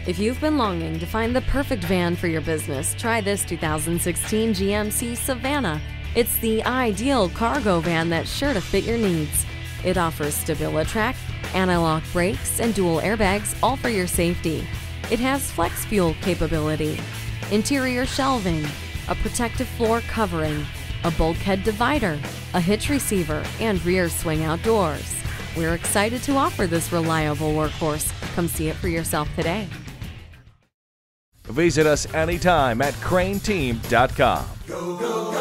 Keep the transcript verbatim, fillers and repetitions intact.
If you've been longing to find the perfect van for your business, try this two thousand sixteen G M C Savana. It's the ideal cargo van that's sure to fit your needs. It offers StabiliTrak, anti-lock brakes, and dual airbags, all for your safety. It has FLEXFUEL capability, interior shelving, a protective floor covering, a bulkhead divider, a hitch receiver, and rear swing out doors. We're excited to offer this reliable workhorse. Come see it for yourself today. Visit us anytime at crain team dot com. Go, go, go.